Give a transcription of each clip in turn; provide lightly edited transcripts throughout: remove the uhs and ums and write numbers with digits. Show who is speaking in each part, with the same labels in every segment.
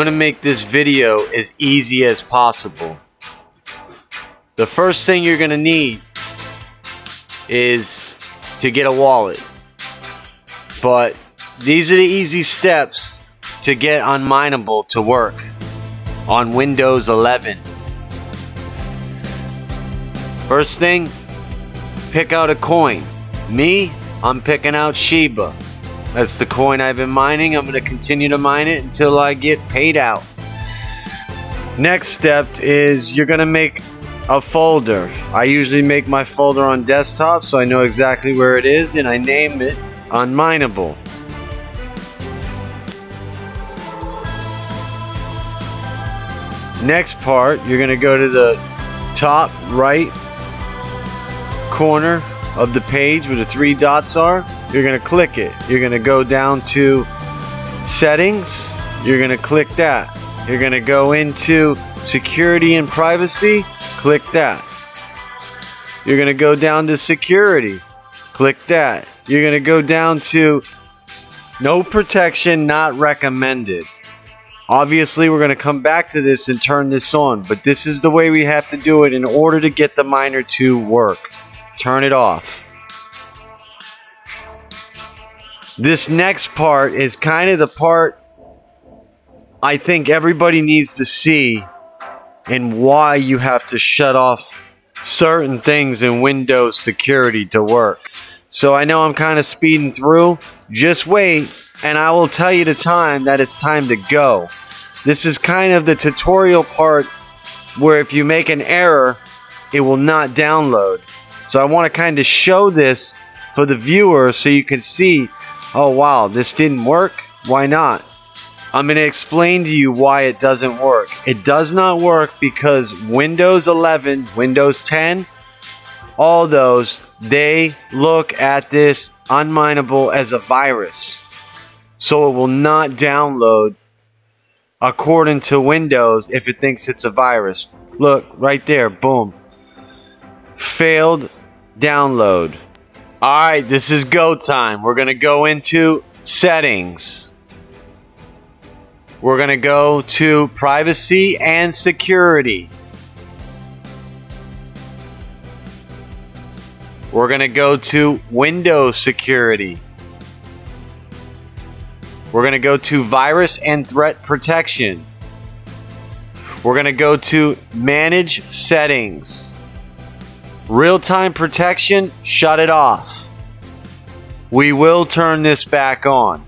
Speaker 1: going to make this video as easy as possible. The first thing you're going to need is to get a wallet. But these are the easy steps to get Unmineable to work on Windows 11. First thing, pick out a coin. Me, I'm picking out Shiba. That's the coin I've been mining. I'm going to continue to mine it until I get paid out. Next step is you're going to make a folder. I usually make my folder on desktop so I know exactly where it is, and I name it Unmineable. Next part, you're going to go to the top right corner of the page where the 3 dots are. You're going to click it. You're going to go down to settings. You're going to click that. You're going to go into security and privacy. Click that. You're going to go down to security. Click that. You're going to go down to no protection, not recommended. Obviously, we're going to come back to this and turn this on, but this is the way we have to do it in order to get the miner to work. Turn it off. This next part is kind of the part I think everybody needs to see and why you have to shut off certain things in Windows security to work. So I know I'm kind of speeding through. Just wait and I will tell you the time that it's time to go. This is kind of the tutorial part where if you make an error, it will not download. So I want to kind of show this for the viewer so you can see, oh wow, this didn't work. Why not? I'm going to explain to you why it doesn't work. It does not work because Windows 11, Windows 10, all those, they look at this Unmineable as a virus. So it will not download according to Windows if it thinks it's a virus. Look, right there, boom. Failed download. Alright, this is go time. We're going to go into settings. We're going to go to privacy and security. We're going to go to Windows security. We're going to go to virus and threat protection. We're going to go to manage settings. Real-time protection, shut it off. We will turn this back on.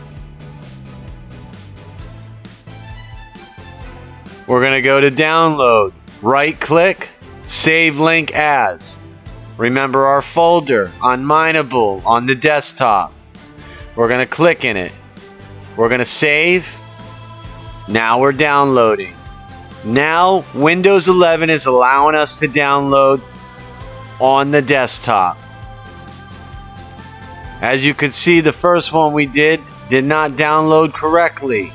Speaker 1: We're going to go to download. Right click, save link as. Remember our folder, Unmineable, on the desktop. We're going to click in it. We're going to save. Now we're downloading. Now Windows 11 is allowing us to download on the desktop. As you can see, the first one we did not download correctly.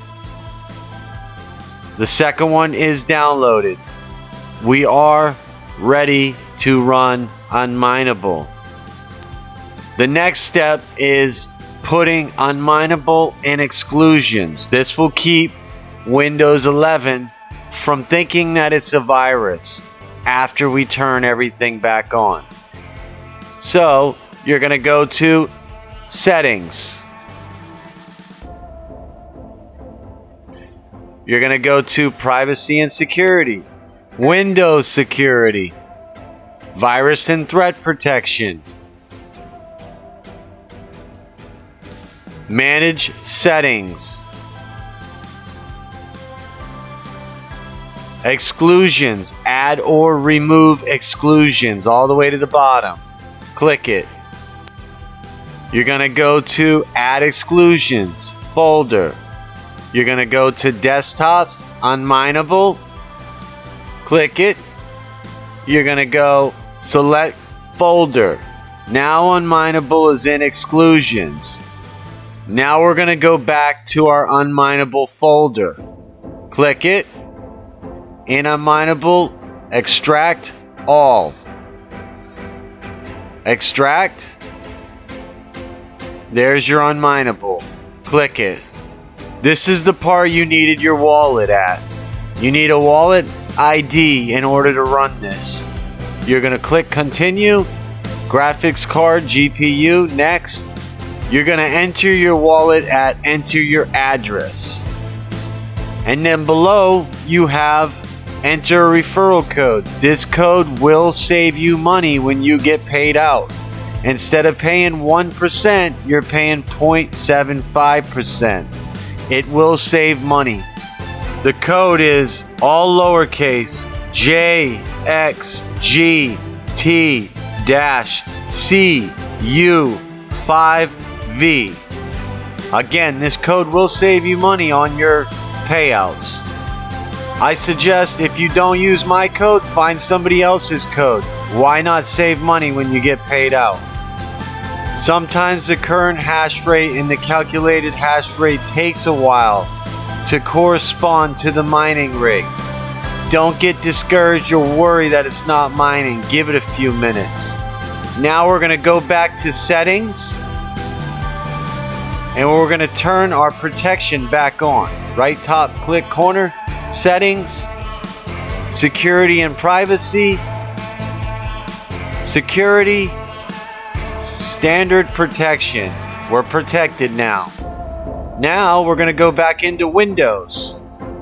Speaker 1: The second one is downloaded. We are ready to run Unmineable. The next step is putting Unmineable in exclusions. This will keep Windows 11 from thinking that it's a virus after we turn everything back on. So you're going to go to settings. You're going to go to privacy and security, Windows security, virus and threat protection, manage settings, exclusions, add or remove exclusions, all the way to the bottom. Click it. You're going to go to add exclusions folder. You're going to go to desktops, Unmineable, click it. You're going to go select folder. Now Unmineable is in exclusions. Now we're going to go back to our Unmineable folder. Click it. In Unmineable, extract all. Extract. There's your Unmineable. Click it. This is the part you needed your wallet at. You need a wallet ID in order to run this. You're going to click continue, graphics card, GPU, next. You're going to enter your wallet at enter your address. And then below you have enter a referral code. This code will save you money when you get paid out. Instead of paying 1%, you're paying 0.75%. It will save money. The code is all lowercase JXGT-CU5V. Again, this code will save you money on your payouts. I suggest if you don't use my code, find somebody else's code. Why not save money when you get paid out? Sometimes the current hash rate and the calculated hash rate takes a while to correspond to the mining rig. Don't get discouraged or worry that it's not mining. Give it a few minutes. Now we're going to go back to settings and we're going to turn our protection back on. Right top click corner, settings, security and privacy, security, standard protection. We're protected now. Now we're going to go back into Windows.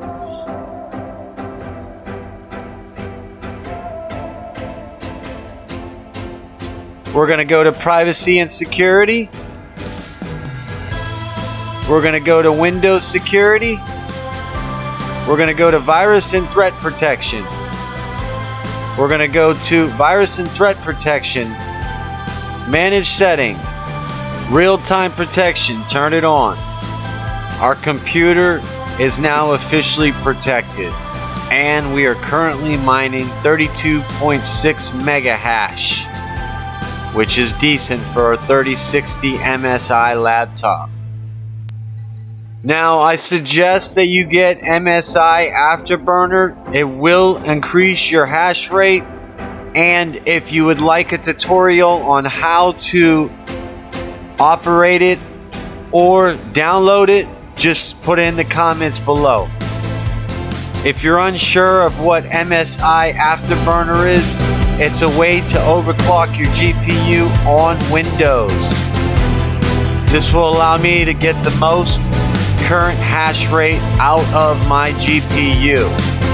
Speaker 1: We're going to go to privacy and security. We're going to go to Windows security. We're going to go to virus and threat protection. We're going to go to virus and threat protection. Manage settings. Real-time protection. Turn it on. Our computer is now officially protected. And we are currently mining 32.6 mega hash, which is decent for a 3060 MSI laptop. Now I suggest that you get MSI Afterburner. It will increase your hash rate, and if you would like a tutorial on how to operate it or download it, just put it in the comments below. If you're unsure of what MSI Afterburner is, it's a way to overclock your GPU on Windows. This will allow me to get the most current hash rate out of my GPU.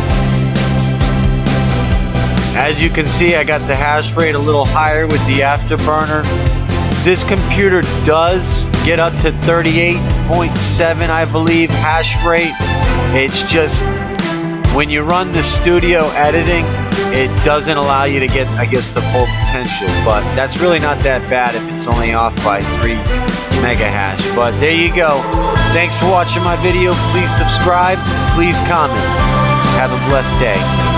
Speaker 1: As you can see, I got the hash rate a little higher with the Afterburner. This computer does get up to 38.7, I believe, hash rate. It's just when you run the studio editing, it doesn't allow you to get, I guess, the full potential, but that's really not that bad if it's only off by 3 mega hash. But there you go. Thanks for watching my video. Please subscribe. Please comment. Have a blessed day.